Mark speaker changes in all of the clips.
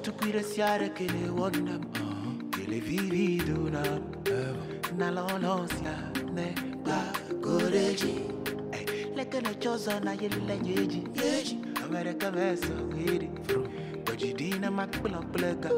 Speaker 1: stupide siare che le wonnam che le vivi dunam na lolosia ne ba goreji leke na choza na yele nyeji America mesa gidi bajidina makbla pleka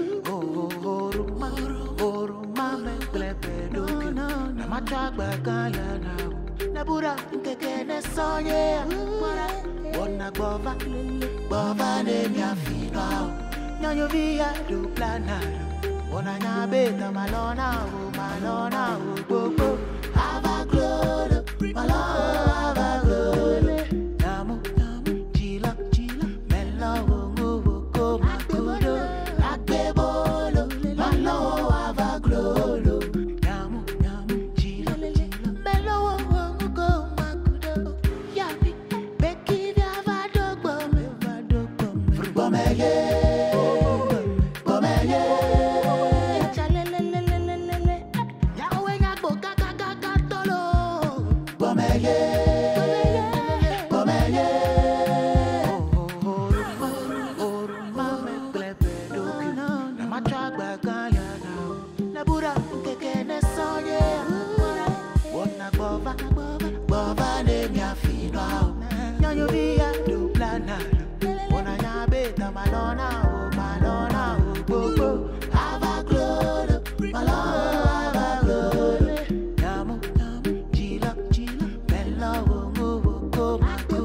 Speaker 1: ruma me plepe doki na machagba kaya na bura nkeke ne sonye wona bova ne mia fino nyanyo via do plana wona nyabeta malona o gogo ava glory malona ava glory namu chila melo go makudo akbebolo malo ava glory namu chila melo go makudo yabi beki ava dogbo bomeye Go,